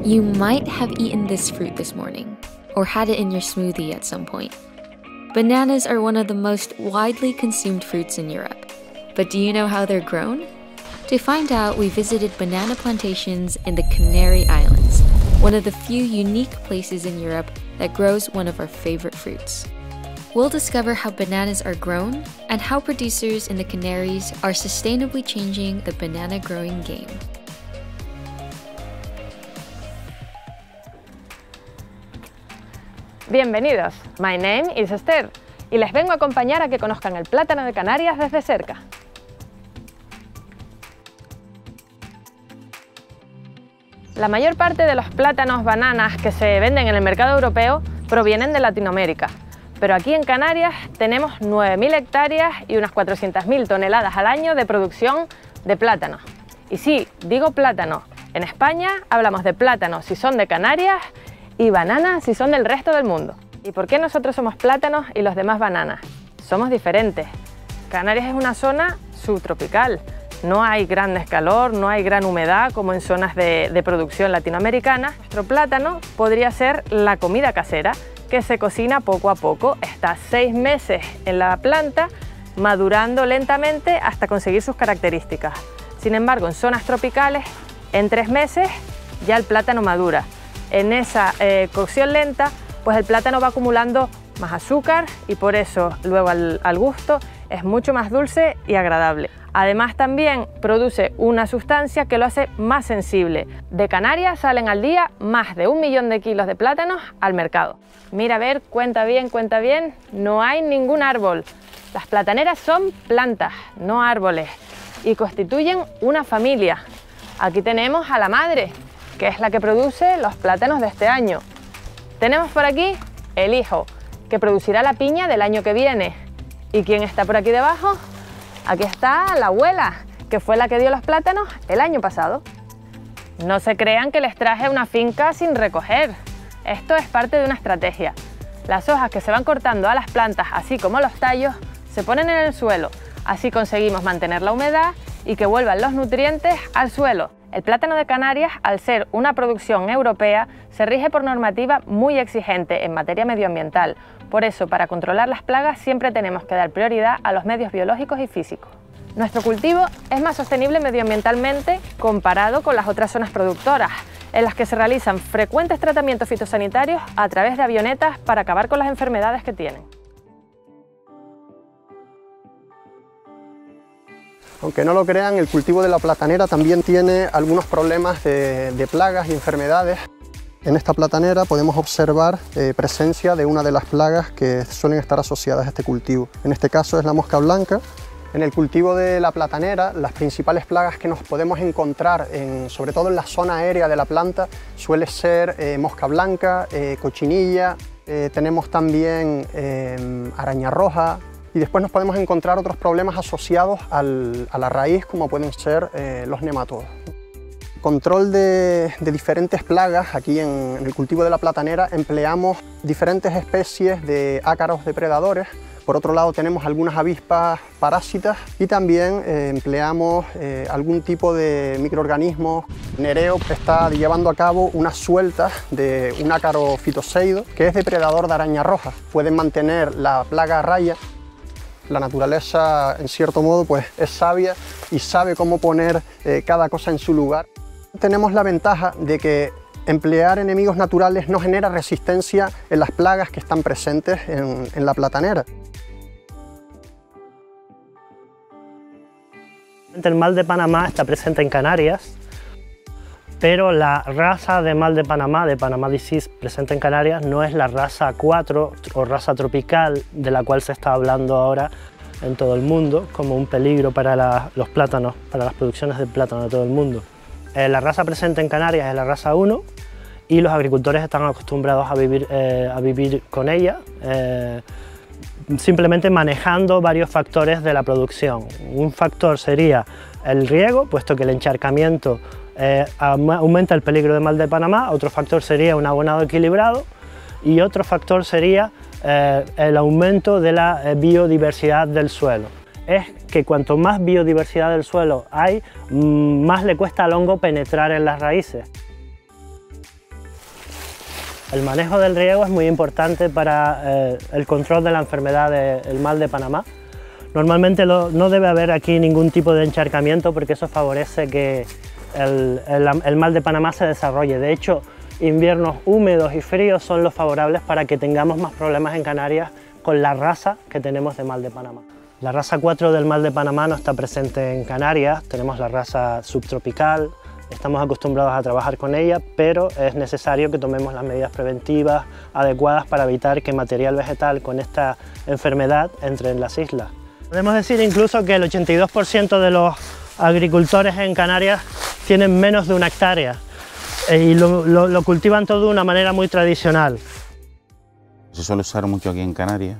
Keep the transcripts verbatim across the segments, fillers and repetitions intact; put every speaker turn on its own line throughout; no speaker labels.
You might have eaten this fruit this morning, or had it in your smoothie at some point. Bananas are one of the most widely consumed fruits in Europe. But do you know how they're grown? To find out, we visited banana plantations in the Canary Islands, one of the few unique places in Europe that grows one of our favorite fruits. We'll discover how bananas are grown and how producers in the Canaries are sustainably changing the banana growing game.
Bienvenidos, my name is Esther y les vengo a acompañar a que conozcan el plátano de Canarias desde cerca. La mayor parte de los plátanos bananas que se venden en el mercado europeo provienen de Latinoamérica, pero aquí en Canarias tenemos nueve mil hectáreas y unas cuatrocientas mil toneladas al año de producción de plátanos. Y sí, digo plátano, en España hablamos de plátanos si son de Canarias y bananas si son del resto del mundo. ¿Y por qué nosotros somos plátanos y los demás bananas? Somos diferentes. Canarias es una zona subtropical. No hay gran calor, no hay gran humedad como en zonas de, de producción latinoamericana. Nuestro plátano podría ser la comida casera que se cocina poco a poco. Está seis meses en la planta, madurando lentamente hasta conseguir sus características. Sin embargo, en zonas tropicales, en tres meses ya el plátano madura. En esa eh, cocción lenta, pues el plátano va acumulando más azúcar y por eso luego al, al gusto es mucho más dulce y agradable. Además también produce una sustancia que lo hace más sensible. De Canarias salen al día más de un millón de kilos de plátanos al mercado. Mira, a ver, cuenta bien, cuenta bien, no hay ningún árbol. Las plataneras son plantas, no árboles, y constituyen una familia. Aquí tenemos a la madre, que es la que produce los plátanos de este año. Tenemos por aquí el hijo, que producirá la piña del año que viene. ¿Y quién está por aquí debajo? Aquí está la abuela, que fue la que dio los plátanos el año pasado. No se crean que les traje una finca sin recoger. Esto es parte de una estrategia. Las hojas que se van cortando a las plantas, así como los tallos, se ponen en el suelo. Así conseguimos mantener la humedad y que vuelvan los nutrientes al suelo. El plátano de Canarias, al ser una producción europea, se rige por normativa muy exigente en materia medioambiental. Por eso, para controlar las plagas, siempre tenemos que dar prioridad a los medios biológicos y físicos. Nuestro cultivo es más sostenible medioambientalmente comparado con las otras zonas productoras, en las que se realizan frecuentes tratamientos fitosanitarios a través de avionetas para acabar con las enfermedades que tienen.
Aunque no lo crean, el cultivo de la platanera también tiene algunos problemas de, de plagas y enfermedades. En esta platanera podemos observar eh, presencia de una de las plagas que suelen estar asociadas a este cultivo. En este caso es la mosca blanca. En el cultivo de la platanera, las principales plagas que nos podemos encontrar, en, sobre todo en la zona aérea de la planta, suele ser eh, mosca blanca, eh, cochinilla, eh, tenemos también eh, araña roja, y después nos podemos encontrar otros problemas asociados al, a la raíz, como pueden ser eh, los nematodos. Control de, de diferentes plagas. Aquí en, en el cultivo de la platanera empleamos diferentes especies de ácaros depredadores. Por otro lado tenemos algunas avispas parásitas y también eh, empleamos eh, algún tipo de microorganismos. Nereo está llevando a cabo unas sueltas de un ácaro fitoseido que es depredador de araña roja. Pueden mantener la plaga a raya. La naturaleza, en cierto modo, pues, es sabia y sabe cómo poner eh, cada cosa en su lugar. Tenemos la ventaja de que emplear enemigos naturales no genera resistencia en las plagas que están presentes en, en la platanera.
El mal de Panamá está presente en Canarias, pero la raza de mal de Panamá, de Panama disease, presente en Canarias, no es la raza cuatro o raza tropical de la cual se está hablando ahora en todo el mundo como un peligro para la, los plátanos, para las producciones de plátano de todo el mundo. Eh, la raza presente en Canarias es la raza uno y los agricultores están acostumbrados a vivir, eh, a vivir con ella, eh, simplemente manejando varios factores de la producción. Un factor sería el riego, puesto que el encharcamiento eh, aumenta el peligro de mal de Panamá. Otro factor sería un abonado equilibrado y otro factor sería eh, el aumento de la eh, biodiversidad del suelo. Es que cuanto más biodiversidad del suelo hay, más le cuesta al hongo penetrar en las raíces. El manejo del riego es muy importante para eh, el control de la enfermedad del mal de Panamá. Normalmente lo, no debe haber aquí ningún tipo de encharcamiento porque eso favorece que el, el, el mal de Panamá se desarrolle. De hecho, inviernos húmedos y fríos son los favorables para que tengamos más problemas en Canarias con la raza que tenemos de mal de Panamá. La raza cuatro del mal de Panamá no está presente en Canarias, tenemos la raza subtropical, estamos acostumbrados a trabajar con ella, pero es necesario que tomemos las medidas preventivas adecuadas para evitar que material vegetal con esta enfermedad entre en las islas. Podemos decir incluso que el ochenta y dos por ciento de los agricultores en Canarias tienen menos de una hectárea y lo, lo, lo cultivan todo de una manera muy tradicional.
Se suele usar mucho aquí en Canarias,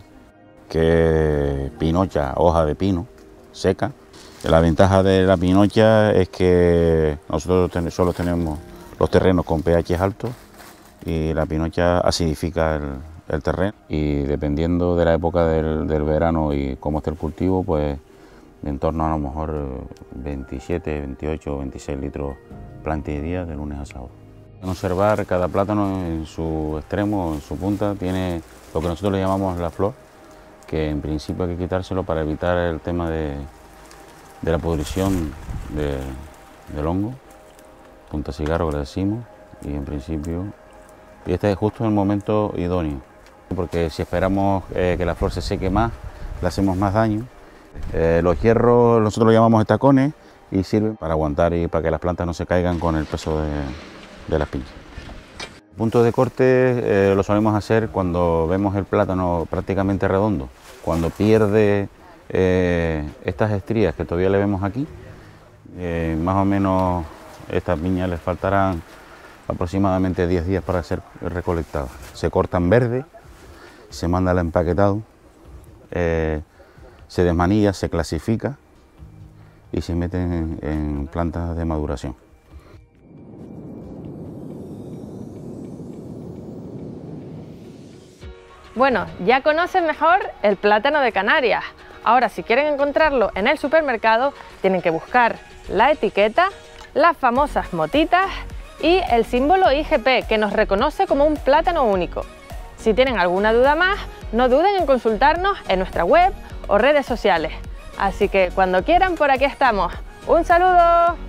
que pinocha, hoja de pino, seca. La ventaja de la pinocha es que nosotros ten, solo tenemos los terrenos con pH altos y la pinocha acidifica el, el terreno y dependiendo de la época del, del verano y cómo esté el cultivo, pues en torno a lo mejor veintisiete, veintiocho, veintiséis litros planta y día de lunes a sábado. Conservar cada plátano en su extremo, en su punta, tiene lo que nosotros le llamamos la flor, que en principio hay que quitárselo para evitar el tema de, de la pudrición de, del hongo, punta cigarro que le decimos, y en principio, y este es justo el momento idóneo, porque si esperamos eh, que la flor se seque más, le hacemos más daño. Eh, los hierros nosotros los llamamos estacones y sirven para aguantar y para que las plantas no se caigan con el peso de, de las piñas. Puntos de corte eh, lo solemos hacer cuando vemos el plátano prácticamente redondo, cuando pierde eh, estas estrías que todavía le vemos aquí, eh, más o menos estas piñas les faltarán aproximadamente diez días para ser recolectadas. Se cortan verde, se manda al empaquetado, eh, se desmanilla, se clasifica y se meten en, en plantas de maduración.
Bueno, ya conocen mejor el plátano de Canarias. Ahora, si quieren encontrarlo en el supermercado, tienen que buscar la etiqueta, las famosas motitas y el símbolo I G P, que nos reconoce como un plátano único. Si tienen alguna duda más, no duden en consultarnos en nuestra web o redes sociales. Así que cuando quieran, por aquí estamos. ¡Un saludo!